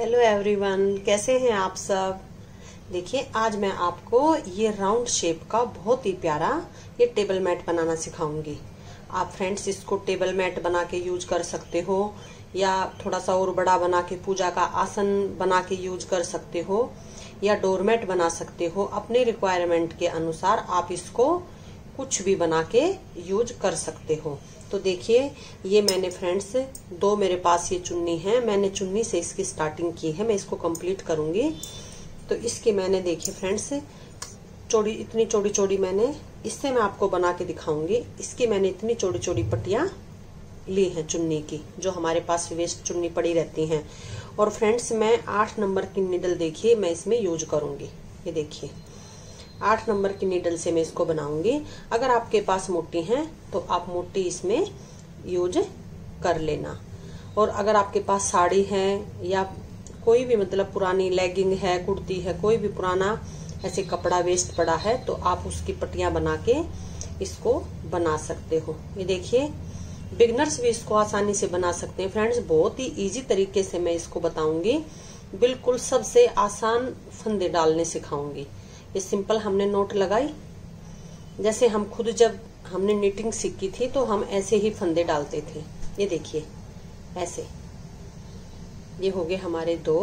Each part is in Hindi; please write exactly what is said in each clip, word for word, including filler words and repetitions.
हेलो एवरीवन, कैसे हैं आप सब। देखिए आज मैं आपको ये राउंड शेप का बहुत ही प्यारा ये टेबल मैट बनाना सिखाऊंगी। आप फ्रेंड्स इसको टेबल मैट बना के यूज कर सकते हो या थोड़ा सा और बड़ा बना के पूजा का आसन बना के यूज कर सकते हो या डोरमेट बना सकते हो। अपने रिक्वायरमेंट के अनुसार आप इसको कुछ भी बना के यूज कर सकते हो। तो देखिए ये मैंने फ्रेंड्स दो मेरे पास ये चुन्नी है, मैंने चुन्नी से इसकी स्टार्टिंग की है, मैं इसको कंप्लीट करूंगी। तो इसकी मैंने देखिए फ्रेंड्स चौड़ी इतनी चौड़ी चौड़ी मैंने इससे मैं आपको बना के दिखाऊंगी। इसकी मैंने इतनी चौड़ी चौड़ी पट्टियां ली हैं चुन्नी की, जो हमारे पास वेस्ट चुन्नी पड़ी रहती हैं। और फ्रेंड्स मैं आठ नंबर की निडल देखिए मैं इसमें यूज करूंगी। ये देखिए आठ नंबर की नीडल से मैं इसको बनाऊंगी। अगर आपके पास मोटी है तो आप मोटी इसमें यूज कर लेना। और अगर आपके पास साड़ी है या कोई भी मतलब पुरानी लेगिंग है, कुर्ती है, कोई भी पुराना ऐसे कपड़ा वेस्ट पड़ा है तो आप उसकी पट्टियां बना के इसको बना सकते हो। ये देखिए बिगनर्स भी इसको आसानी से बना सकते हैं फ्रेंड्स। बहुत ही इजी तरीके से मैं इसको बताऊंगी, बिल्कुल सबसे आसान फंदे डालने सिखाऊंगी। ये सिंपल हमने नोट लगाई, जैसे हम खुद जब हमने निटिंग सीखी थी तो हम ऐसे ही फंदे डालते थे। ये देखिए ऐसे, ये हो गए हमारे दो,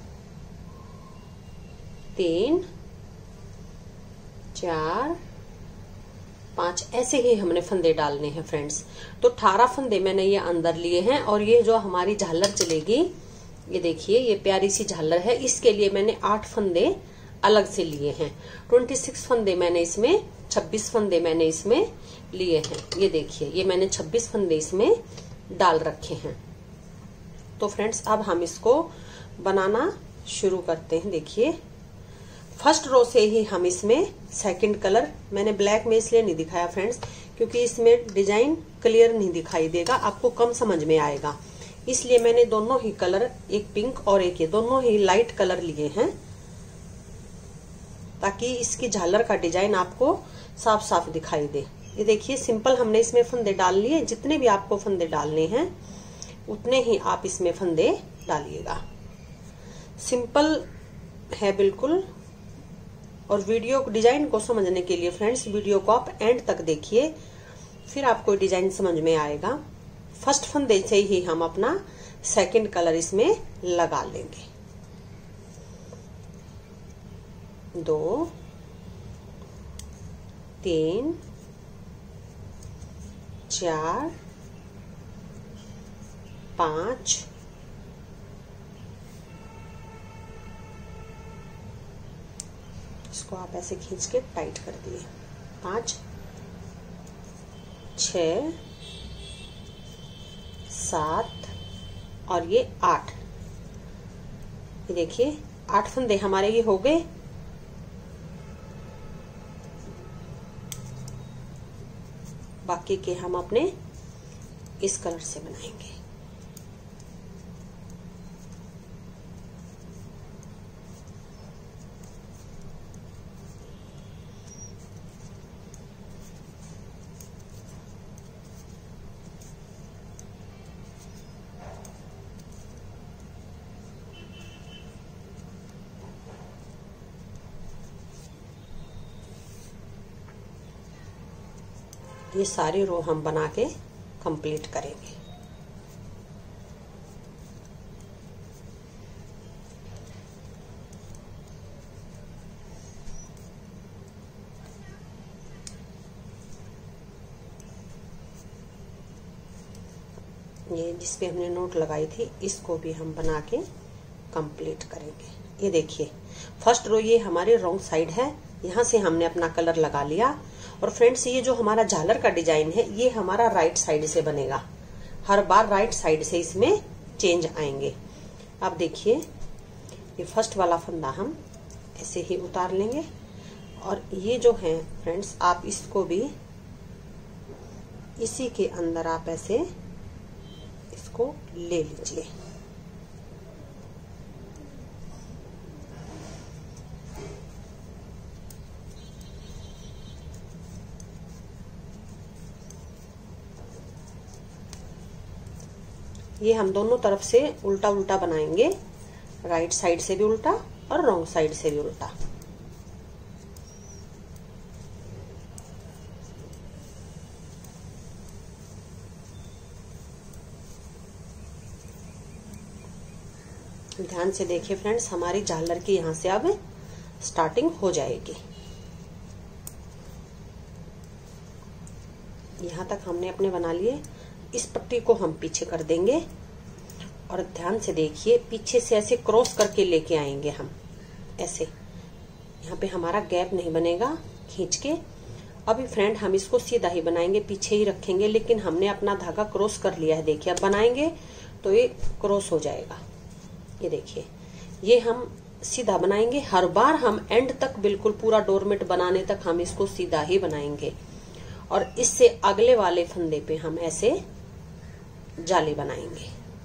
तीन, चार, पांच, ऐसे ही हमने फंदे डालने हैं फ्रेंड्स। तो अठारह फंदे मैंने ये अंदर लिए हैं। और ये जो हमारी झालर चलेगी, ये देखिए ये प्यारी सी झालर है, इसके लिए मैंने आठ फंदे अलग से लिए हैं। छब्बीस फंदे मैंने इसमें छब्बीस फंदे मैंने इसमें लिए हैं। ये देखिए ये मैंने छब्बीस फंदे इसमें डाल रखे हैं। तो फ्रेंड्स अब हम इसको बनाना शुरू करते हैं। देखिए फर्स्ट रो से ही हम इसमें सेकंड कलर, मैंने ब्लैक में इसलिए नहीं दिखाया फ्रेंड्स क्योंकि इसमें डिजाइन क्लियर नहीं दिखाई देगा, आपको कम समझ में आएगा। इसलिए मैंने दोनों ही कलर, एक पिंक और एक ये दोनों ही लाइट कलर लिए हैं ताकि इसकी झालर का डिजाइन आपको साफ साफ दिखाई दे। ये देखिए सिंपल हमने इसमें फंदे डाल लिए। जितने भी आपको फंदे डालने हैं उतने ही आप इसमें फंदे डालिएगा। सिंपल है बिल्कुल। और वीडियो डिजाइन को समझने के लिए फ्रेंड्स वीडियो को आप एंड तक देखिए, फिर आपको डिजाइन समझ में आएगा। फर्स्ट फंदे से ही हम अपना सेकंड कलर इसमें लगा लेंगे। दो, तीन, चार, पांच, इसको आप ऐसे खींच के टाइट कर दिए। पांच, छ, सात और ये आठ। ये देखिए आठ फंदे हमारे ये हो गए। बाकी के हम अपने इस कलर से बनाएंगे। ये सारी रो हम बना के कंप्लीट करेंगे। ये जिसपे हमने नोट लगाई थी इसको भी हम बना के कंप्लीट करेंगे। ये देखिए फर्स्ट रो ये हमारी रॉन्ग साइड है, यहाँ से हमने अपना कलर लगा लिया। और फ्रेंड्स ये जो हमारा झालर का डिजाइन है ये हमारा राइट साइड से बनेगा। हर बार राइट साइड से इसमें चेंज आएंगे। अब देखिए ये फर्स्ट वाला फंदा हम ऐसे ही उतार लेंगे। और ये जो है फ्रेंड्स आप इसको भी इसी के अंदर आप ऐसे इसको ले लीजिए। ये हम दोनों तरफ से उल्टा उल्टा बनाएंगे राइट साइड से भी उल्टा और रॉन्ग साइड से भी उल्टा। ध्यान से देखिए फ्रेंड्स, हमारी झालर की यहां से अब स्टार्टिंग हो जाएगी। यहां तक हमने अपने बना लिए। इस पट्टी को हम पीछे कर देंगे और ध्यान से देखिए, पीछे से ऐसे क्रॉस करके लेके आएंगे हम ऐसे। यहाँ पे हमारा गैप नहीं बनेगा खींच के। अभी फ्रेंड हम इसको सीधा ही बनाएंगे, पीछे ही रखेंगे, लेकिन हमने अपना धागा क्रॉस कर लिया है। देखिए अब बनाएंगे तो ये क्रॉस हो जाएगा। ये देखिए, ये हम सीधा बनाएंगे। हर बार हम एंड तक बिल्कुल पूरा डोरमेट बनाने तक हम इसको सीधा ही बनाएंगे। और इससे अगले वाले फंदे पे हम ऐसे जाली बनाएंगे।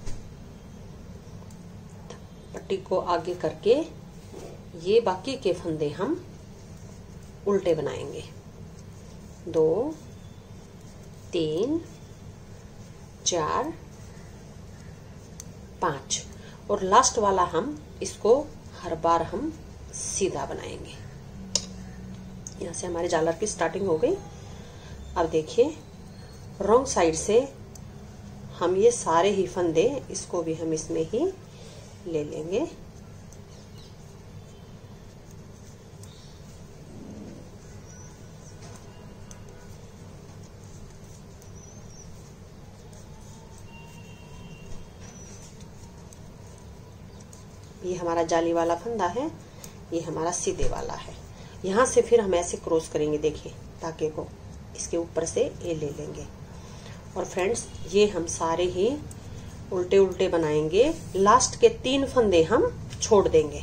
पट्टी को आगे करके ये बाकी के फंदे हम उल्टे बनाएंगे। दो, तीन, चार, पांच और लास्ट वाला हम इसको हर बार हम सीधा बनाएंगे। यहां से हमारी झालर की स्टार्टिंग हो गई। अब देखिए, रॉन्ग साइड से हम ये सारे ही फंदे, इसको भी हम इसमें ही ले लेंगे। ये हमारा जाली वाला फंदा है, ये हमारा सीधे वाला है। यहां से फिर हम ऐसे क्रॉस करेंगे। देखिए धागे को इसके ऊपर से ये ले लेंगे। और फ्रेंड्स, ये हम सारे ही उल्टे उल्टे बनाएंगे। लास्ट के तीन फंदे हम छोड़ देंगे।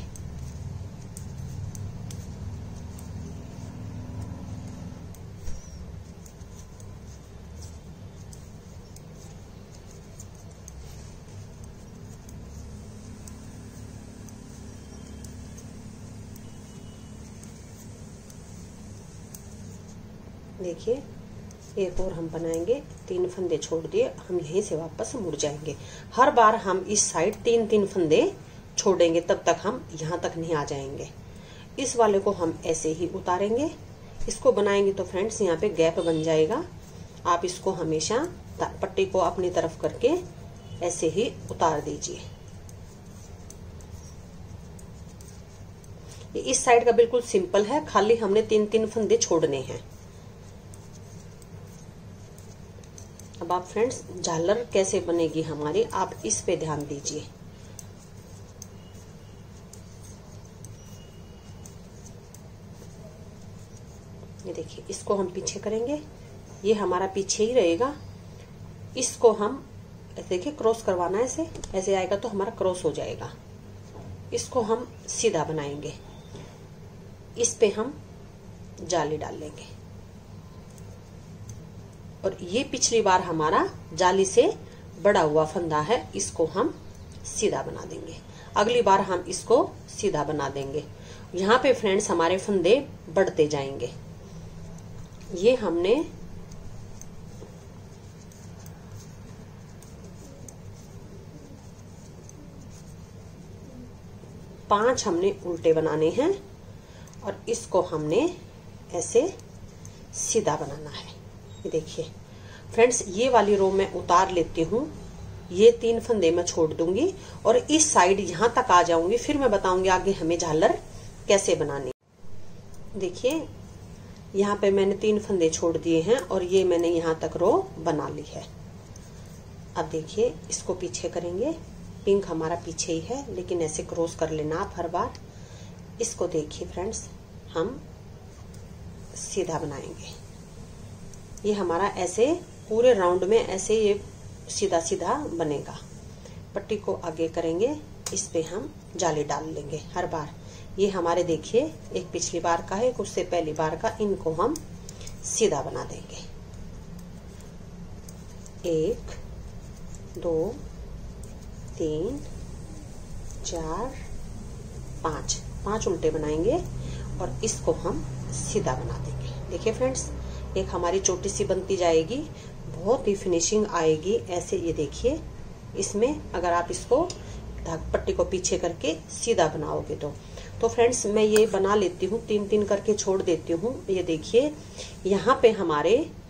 देखिए, एक और हम बनाएंगे। तीन फंदे छोड़ दिए, हम यहीं से वापस मुड़ जाएंगे। हर बार हम इस साइड तीन तीन फंदे छोड़ेंगे, तब तक हम यहाँ तक नहीं आ जाएंगे। इस वाले को हम ऐसे ही उतारेंगे। इसको बनाएंगे तो फ्रेंड्स यहाँ पे गैप बन जाएगा। आप इसको हमेशा पट्टी को अपनी तरफ करके ऐसे ही उतार दीजिए। ये इस साइड का बिल्कुल सिंपल है, खाली हमने तीन तीन फंदे छोड़ने हैं। अब आप फ्रेंड्स, झालर कैसे बनेगी हमारी, आप इस पे ध्यान दीजिए। ये देखिए, इसको हम पीछे करेंगे, ये हमारा पीछे ही रहेगा। इसको हम देखिए क्रॉस करवाना है, ऐसे ऐसे आएगा तो हमारा क्रॉस हो जाएगा। इसको हम सीधा बनाएंगे, इस पे हम जाली डाल लेंगे। और ये पिछली बार हमारा जाली से बड़ा हुआ फंदा है, इसको हम सीधा बना देंगे। अगली बार हम इसको सीधा बना देंगे। यहाँ पे फ्रेंड्स हमारे फंदे बढ़ते जाएंगे। ये हमने पांच हमने उल्टे बनाने हैं और इसको हमने ऐसे सीधा बनाना है। ये देखिए फ्रेंड्स, ये वाली रो मैं उतार लेती हूँ। ये तीन फंदे मैं छोड़ दूंगी और इस साइड यहां तक आ जाऊंगी। फिर मैं बताऊंगी आगे हमें झालर कैसे बनानी। देखिए, यहाँ पे मैंने तीन फंदे छोड़ दिए हैं और ये मैंने यहां तक रो बना ली है। अब देखिए, इसको पीछे करेंगे। पिंक हमारा पीछे ही है, लेकिन ऐसे क्रॉस कर लेना आप हर बार। इसको देखिए फ्रेंड्स, हम सीधा बनाएंगे। ये हमारा ऐसे पूरे राउंड में ऐसे ये सीधा सीधा बनेगा। पट्टी को आगे करेंगे, इस पे हम जाली डाल लेंगे हर बार। ये हमारे देखिए, एक पिछली बार का है, एक उससे पहली बार का। इनको हम सीधा बना देंगे। एक, दो, तीन, चार, पांच पांच उल्टे बनाएंगे और इसको हम सीधा बना देंगे। देखिए फ्रेंड्स, एक हमारी छोटी सी बनती जाएगी, बहुत ही फिनिशिंग आएगी ऐसे। ये देखिए, इसमें अगर आप इसको धाग पट्टी को पीछे करके सीधा बनाओगे तो तो फ्रेंड्स मैं ये बना लेती हूँ, तीन तीन करके छोड़ देती हूँ। ये देखिए यहाँ पे हमारे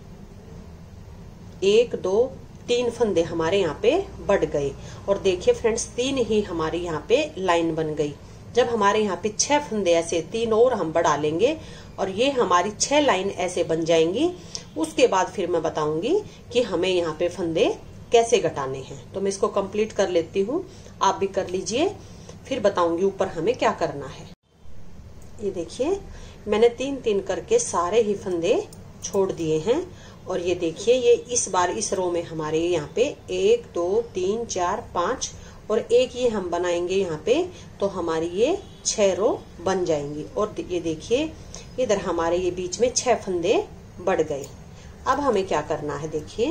एक दो तीन फंदे हमारे यहाँ पे बढ़ गए और देखिए फ्रेंड्स तीन ही हमारी यहाँ पे लाइन बन गई। जब हमारे यहाँ पे छह फंदे ऐसे तीन और हम बढ़ा लेंगे और ये हमारी छह लाइन ऐसे बन जाएंगी, उसके बाद फिर मैं बताऊंगी कि हमें यहाँ पे फंदे कैसे घटाने हैं। तो मैं इसको कंप्लीट कर लेती हूँ, आप भी कर लीजिए, फिर बताऊंगी ऊपर हमें क्या करना है। ये देखिए मैंने तीन तीन करके सारे ही फंदे छोड़ दिए हैं और ये देखिए ये इस बार इस रो में हमारे यहाँ पे एक दो तीन चार पांच और एक ये हम बनाएंगे यहाँ पे, तो हमारी ये छह रो बन जाएंगी। और ये देखिए इधर हमारे ये बीच में छह फंदे बढ़ गए। अब हमें क्या करना है, देखिए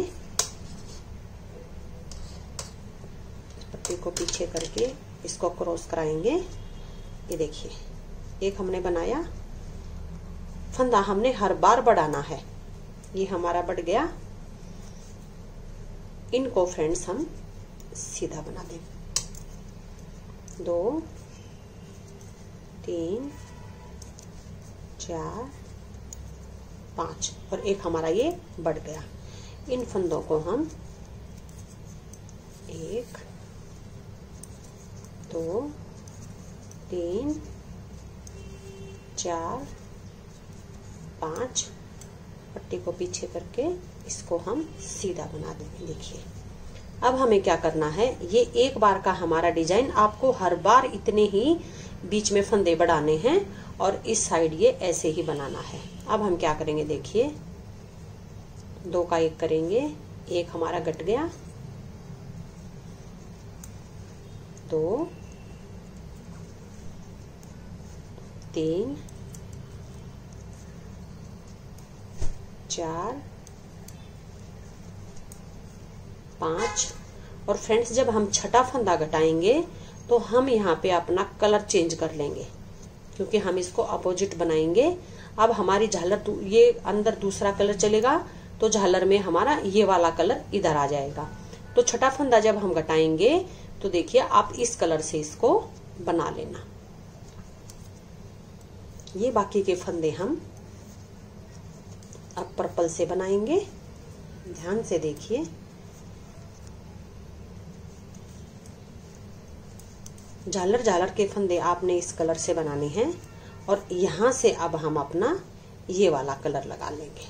पट्टी को पीछे करके इसको क्रॉस कराएंगे। ये देखिए एक हमने बनाया, फंदा हमने हर बार बढ़ाना है। ये हमारा बढ़ गया, इनको फ्रेंड्स हम सीधा बना देंगे। दो तीन चार पांच और एक हमारा ये बढ़ गया। इन फंदों को हम एक दो तीन चार पांच पट्टी को पीछे करके इसको हम सीधा बना देंगे। देखिए अब हमें क्या करना है, ये एक बार का हमारा डिजाइन, आपको हर बार इतने ही बीच में फंदे बढ़ाने हैं और इस साइड ये ऐसे ही बनाना है। अब हम क्या करेंगे, देखिए दो का एक करेंगे, एक हमारा घट गया, दो तीन चार पांच और फ्रेंड्स जब हम छठा फंदा घटाएंगे तो हम यहाँ पे अपना कलर चेंज कर लेंगे, क्योंकि हम इसको अपोजिट बनाएंगे। अब हमारी झालर ये अंदर दूसरा कलर चलेगा तो झालर में हमारा ये वाला कलर इधर आ जाएगा। तो छठा फंदा जब हम घटाएंगे तो देखिए आप इस कलर से इसको बना लेना। ये बाकी के फंदे हम अब पर्पल से बनाएंगे, ध्यान से देखिए। झालर झालर के फंदे आपने इस कलर से बनाने हैं और यहां से अब हम अपना ये वाला कलर लगा लेंगे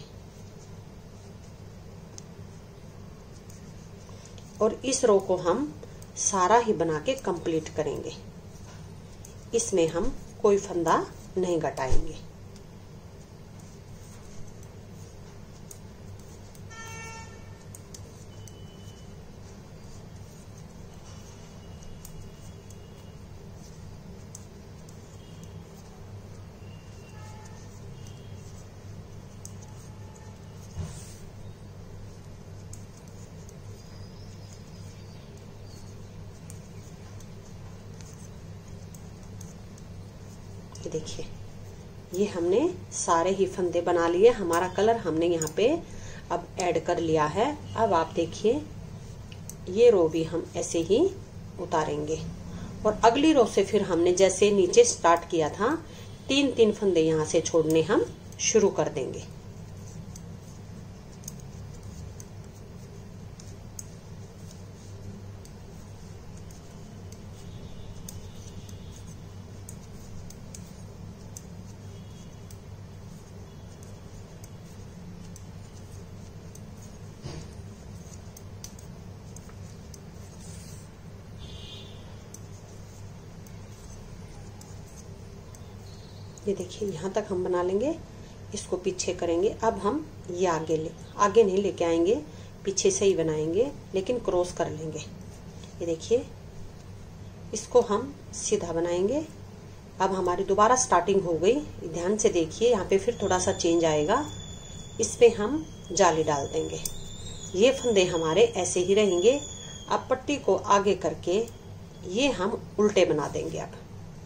और इस रो को हम सारा ही बना के कंप्लीट करेंगे। इसमें हम कोई फंदा नहीं घटाएंगे। देखिए ये हमने सारे ही फंदे बना लिए, हमारा कलर हमने यहाँ पे अब ऐड कर लिया है। अब आप देखिए ये रो भी हम ऐसे ही उतारेंगे और अगली रो से फिर हमने जैसे नीचे स्टार्ट किया था तीन तीन फंदे यहाँ से छोड़ने हम शुरू कर देंगे। ये देखिए यहाँ तक हम बना लेंगे, इसको पीछे करेंगे। अब हम ये आगे ले आगे नहीं लेके आएंगे, पीछे से ही बनाएंगे लेकिन क्रॉस कर लेंगे। ये देखिए इसको हम सीधा बनाएंगे। अब हमारी दोबारा स्टार्टिंग हो गई, ध्यान से देखिए यहाँ पे फिर थोड़ा सा चेंज आएगा, इस पे हम जाली डाल देंगे। ये फंदे हमारे ऐसे ही रहेंगे। अब पट्टी को आगे करके ये हम उल्टे बना देंगे। अब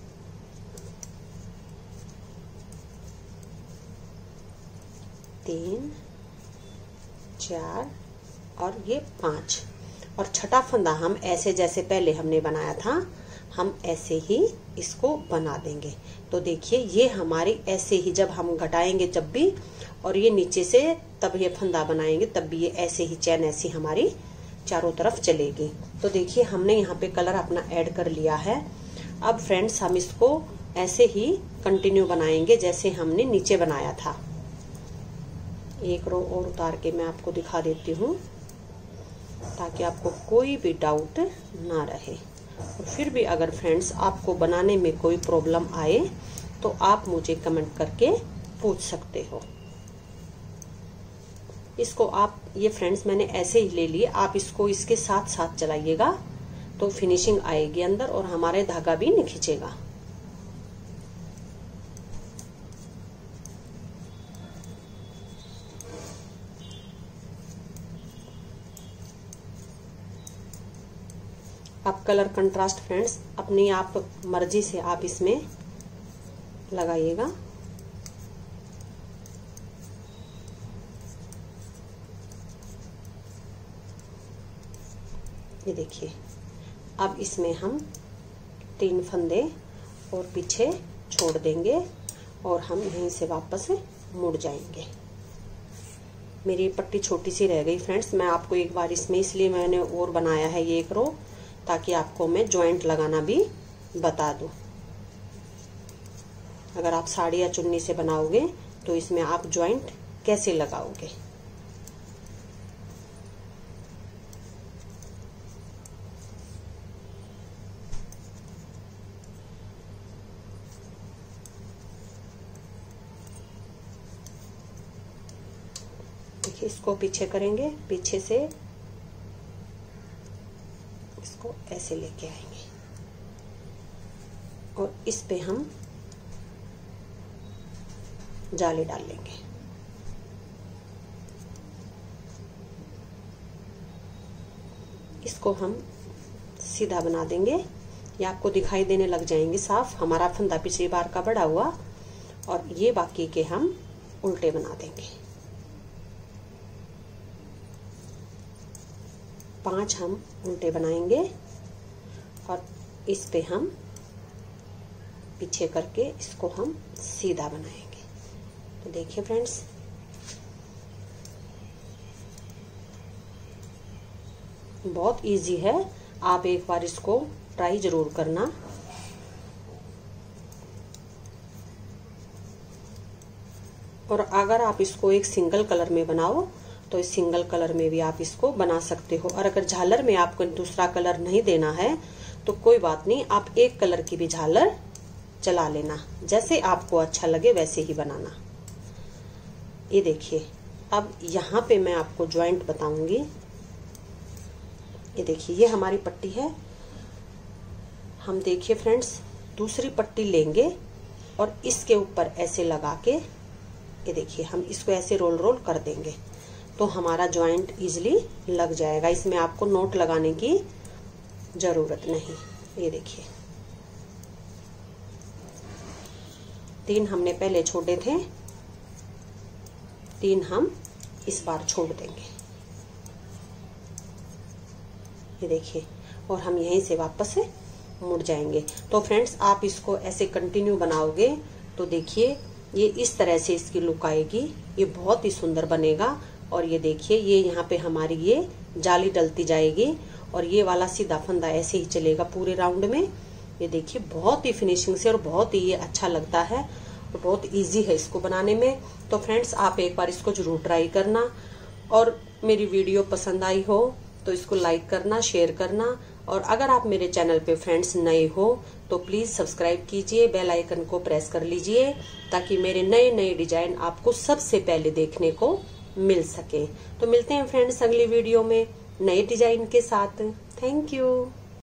तीन चार और ये पांच और छठा फंदा हम ऐसे जैसे पहले हमने बनाया था हम ऐसे ही इसको बना देंगे। तो देखिए ये हमारी ऐसे ही जब हम घटाएंगे जब भी, और ये नीचे से तब ये फंदा बनाएंगे तब भी ये ऐसे ही चैन ऐसी हमारी चारों तरफ चलेगी। तो देखिए हमने यहाँ पे कलर अपना ऐड कर लिया है। अब फ्रेंड्स हम इसको ऐसे ही कंटिन्यू बनाएंगे जैसे हमने नीचे बनाया था। एक रो और उतार के मैं आपको दिखा देती हूँ ताकि आपको कोई भी डाउट ना रहे। और फिर भी अगर फ्रेंड्स आपको बनाने में कोई प्रॉब्लम आए तो आप मुझे कमेंट करके पूछ सकते हो। इसको आप ये फ्रेंड्स मैंने ऐसे ही ले लिए, आप इसको इसके साथ साथ चलाइएगा तो फिनिशिंग आएगी अंदर और हमारे धागा भी नहीं खींचेगा। अब कलर कंट्रास्ट फ्रेंड्स अपनी आप मर्जी से आप इसमें लगाइएगा। ये देखिए अब इसमें हम तीन फंदे और पीछे छोड़ देंगे और हम यहीं से वापस मुड़ जाएंगे। मेरी पट्टी छोटी सी रह गई फ्रेंड्स, मैं आपको एक बार इसमें इसलिए मैंने और बनाया है ये एक रो, ताकि आपको मैं जॉइंट लगाना भी बता दूं। अगर आप साड़ी या चुन्नी से बनाओगे तो इसमें आप जॉइंट कैसे लगाओगे। देखिए इसको पीछे करेंगे, पीछे से इसको ऐसे लेके आएंगे और इस पे हम जाली डाल लेंगे। इसको हम सीधा बना देंगे, ये आपको दिखाई देने लग जाएंगे साफ। हमारा फंदा पिछली बार का बड़ा हुआ और ये बाकी के हम उल्टे बना देंगे। पांच हम उल्टे बनाएंगे और इस पे हम पीछे करके इसको हम सीधा बनाएंगे। तो देखिए फ्रेंड्स बहुत इजी है, आप एक बार इसको ट्राई जरूर करना। और अगर आप इसको एक सिंगल कलर में बनाओ तो इस सिंगल कलर में भी आप इसको बना सकते हो। और अगर झालर में आपको दूसरा कलर नहीं देना है तो कोई बात नहीं, आप एक कलर की भी झालर चला लेना, जैसे आपको अच्छा लगे वैसे ही बनाना। ये देखिए अब यहाँ पे मैं आपको जॉइंट बताऊंगी। ये देखिए ये हमारी पट्टी है। हम देखिए फ्रेंड्स दूसरी पट्टी लेंगे और इसके ऊपर ऐसे लगा के, ये देखिए हम इसको ऐसे रोल रोल कर देंगे तो हमारा जॉइंट इजीली लग जाएगा। इसमें आपको नोट लगाने की जरूरत नहीं। ये देखिए तीन हमने पहले छोड़े थे, तीन हम इस बार छोड़ देंगे। ये देखिए और हम यहीं से वापस से मुड़ जाएंगे। तो फ्रेंड्स आप इसको ऐसे कंटिन्यू बनाओगे तो देखिए ये इस तरह से इसकी लुक आएगी, ये बहुत ही सुंदर बनेगा। और ये देखिए ये यहाँ पे हमारी ये जाली डलती जाएगी और ये वाला सीधा फंदा ऐसे ही चलेगा पूरे राउंड में। ये देखिए बहुत ही फिनिशिंग से और बहुत ही ये अच्छा लगता है और बहुत इजी है इसको बनाने में। तो फ्रेंड्स आप एक बार इसको जरूर ट्राई करना और मेरी वीडियो पसंद आई हो तो इसको लाइक करना, शेयर करना। और अगर आप मेरे चैनल पे फ्रेंड्स नए हो तो प्लीज सब्सक्राइब कीजिए, बेल आइकन को प्रेस कर लीजिए ताकि मेरे नए नए डिजाइन आपको सबसे पहले देखने को मिल सके। तो मिलते हैं फ्रेंड्स अगली वीडियो में नए डिजाइन के साथ। Thank you.